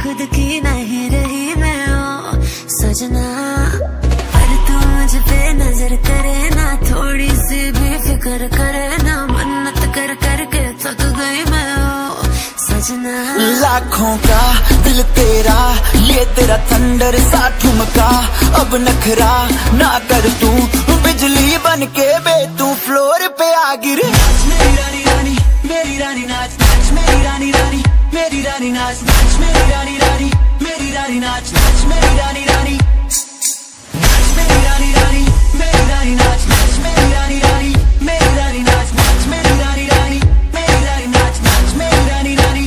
खुद की नहीं रही मैं ओ सजना। पर तू मुझ पे नजर करे ना, थोड़ी सी भी फिक्र करे ना, मन्नत कर करके थक गई मैं ओ सजना। लाखों का दिल तेरा, ये तेरा थंडर सा ठुमका, अब नखरा ना कर तू, बिजली बन के बे तू फ्लोर पे आ गिरे। मेरी रानी रानी मेरी रानी नाच नाच, मेरी रानी रानी मेरी रानी नाच नाच, मेरी रानी रानी मेरी रानी नाच नाच, मेरी रानी रानी मेरी रानी रानी मेरी रानी नाच नाच, मेरी रानी रानी मेरी रानी नाच नाच, मेरी रानी रानी मेरी रानी नाच नाच, मेरी रानी रानी।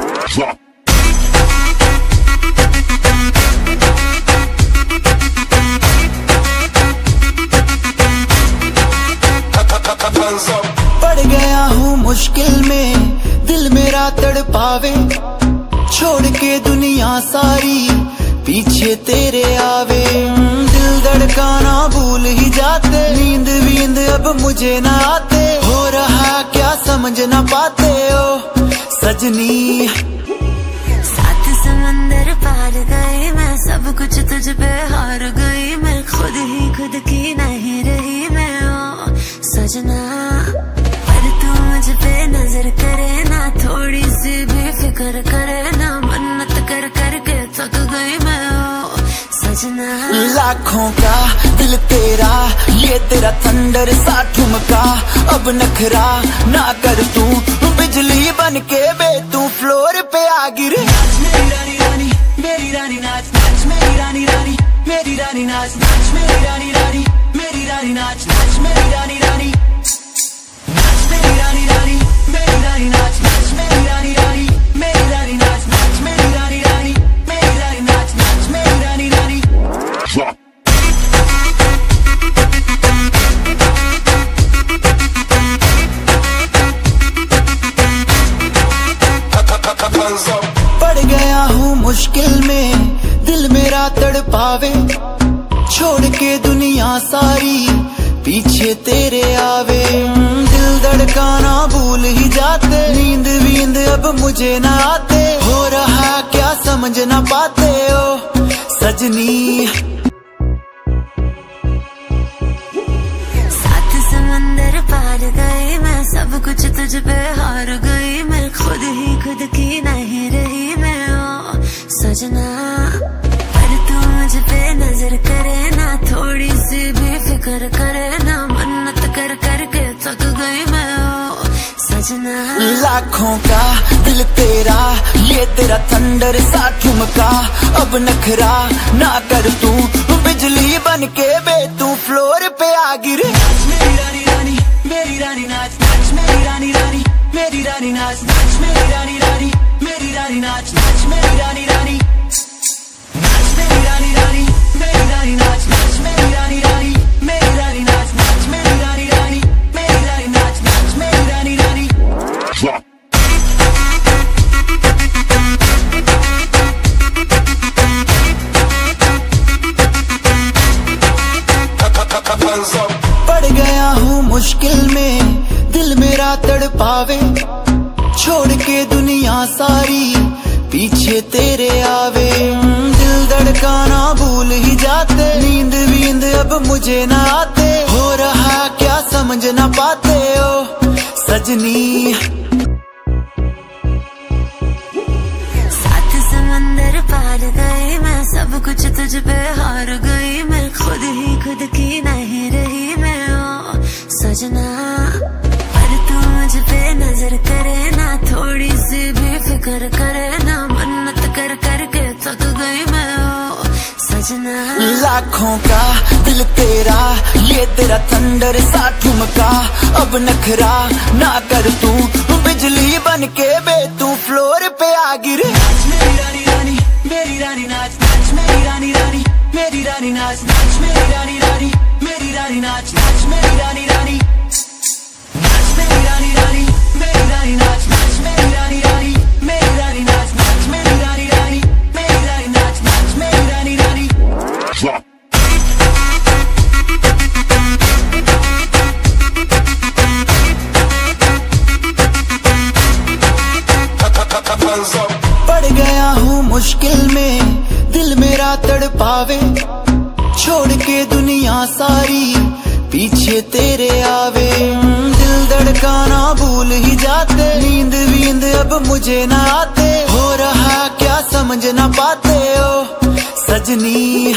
पड़ गया हूँ मुश्किल में, दिल मेरा तड़पावे, छोड़ के दुनिया सारी पीछे तेरे आवे। दिल धड़काना भूल ही जाते, नींद वींद अब मुझे ना आते, हो रहा क्या समझ ना पाते ओ सजनी। सात समंदर पार गई मैं, सब कुछ तुझ पे हार गई मैं, खुद की नहीं रही मैं ओ सजना। पर तू मुझ पे नजर करे ना, थोड़ी सी भी फिक्र करे ना, मन्नत कर करके थक गई मैं ओ सजना। लाखों का दिल तेरा, ये तेरा थंडर सा ठुमका, अब नखरा ना कर तू, बिजली बन के बे तू फ्लोर पे आ गिरे। मेरी रानी रानी मेरी रानी नाच नाच, मेरी रानी रानी मेरी रानी नाच नाच, मेरी रानी रानी मेरी रानी नाच नाच, मेरी रानी रानी मेरी रानी रानी मेरी रानी नाच नाच, मेरी रानी रानी मेरी रानी नाच नाच, मेरी रानी रानी मेरी रानी नाच नाच, मेरी रानी रानी। पड़ गया हूँ मुश्किल में, दिल मेरा तड़पावे, छोड़ के दुनिया सारी पीछे तेरे आवे। दिल धड़काना भूल ही जाते, नींद वींद अब मुझे ना आते, हो रहा क्या समझ ना पाते ओ सजनी। सात समंदर पार गई मैं, सब कुछ तुझ पे हार गई मैं, खुद की नहीं रही मैं ओ सजना। पर तू मुझ पे नजर करे ना, थोड़ी सी भी फिक्र करे ना, मन्नत कर करके थक गई मैं ओ सजना। लाखों का दिल तेरा, ये तेरा थंडर सा ठुमका, अब नखरा ना कर तू, बिजली बन के बे तू फ्लोर पे आ गिरे। मेरी रानी रानी मेरी रानी नाच नाच, मेरी रानी रानी मेरी रानी नाच नाच, मेरी रानी रानी मेरी रानी नाच नाच, मेरी रानी रानी मेरी रानी रानी मेरी रानी नाच नाच, मेरी रानी रानी मेरी रानी नाच नाच, मेरी रानी रानी मेरी रानी नाच नाच, मेरी रानी रानी। पड़ गया हूँ मुश्किल में, दिल मेरा तड़पावे, छोड़ के दुनिया सारी पीछे तेरे आवे। दिल धड़काना भूल ही जाते, नींद वींद अब मुझे ना आते, हो रहा क्या समझ ना पाते ओ सजनी। सात समंदर पार गई मैं, सब कुछ तुझ पे हार गई मैं, खुद की नहीं रही मैं ओ सजना। पर तू मुझ पे नजर करे ना, थोड़ी सी भी फिक्र करे ना, मन्नत कर करके थक गई मैं ओ सजना। लाखों का दिल तेरा, ये तेरा थंडर सा ठुमका, अब नखरा ना कर तू, बिजली बन के बे तू फ्लोर पे आ गिरे। मेरी रानी रानी मेरी रानी नाच नाच, मेरी रानी रानी मेरी रानी नाच नाच, मेरी रानी रानी मेरी रानी नाच नाच, मेरी रानी रानी मेरी रानी रानी मेरी रानी नाच नाच, मेरी रानी रानी मेरी रानी नाच नाच, मेरी रानी रानी मेरी रानी नाच नाच, मेरी रानी रानी। पड़ गया हूँ हूँ मुश्किल में, दिल मेरा तड़पावे, छोड़ के दुनिया सारी पीछे तेरे आवे। दिल धड़काना भूल ही जाते, नींद वींद अब मुझे ना आते, हो रहा क्या समझ ना पाते ओ सजनी।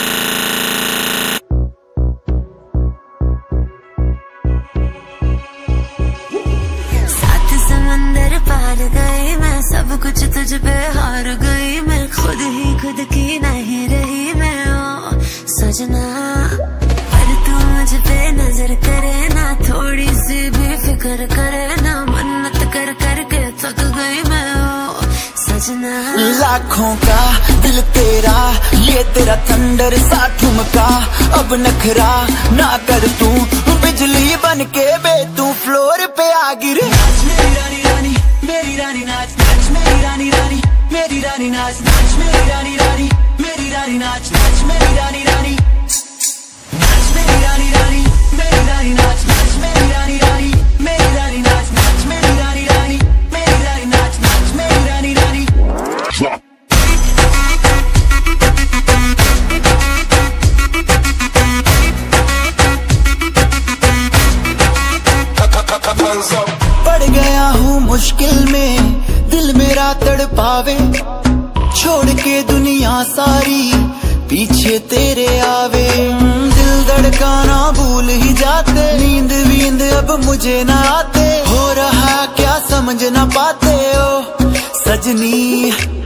सात समंदर पार गई मैं, सब कुछ तुझ पे हार गई मैं, खुद ही खुद की नहीं रही मैं ओ सजना। पर तू मुझ पे नजर करे ना, थोड़ी सी भी फिक्र करे ना, मन्नत कर करके थक गई मैं ओ सजना। लाखों का दिल तेरा, ये तेरा थंडर सा ठुमका, अब नखरा ना कर तू, बिजली बन के बे तू फ्लोर पे आ गिरे। मेरी रानी रानी मेरी रानी नाच नाच, मेरी रानी रानी मेरी रानी नाच नाच, मेरी रानी रानी मेरी रानी नाच नाच, मेरी रानी रानी नाच, मेरी रानी रानी मेरी रानी नाच नाच, मेरी रानी रानी मेरी रानी नाच नाच, मेरी रानी रानी मेरी रानी नाच नाच, मेरी रानी रानी। पड़ गया हूँ मुश्किल में, दिल मेरा तड़पावे, छोड़ के दुनिया सारी पीछे तेरे आवे। दिल धड़काना भूल ही जाते, नींद वींद अब मुझे ना आते, हो रहा क्या समझ ना पाते ओ सजनी।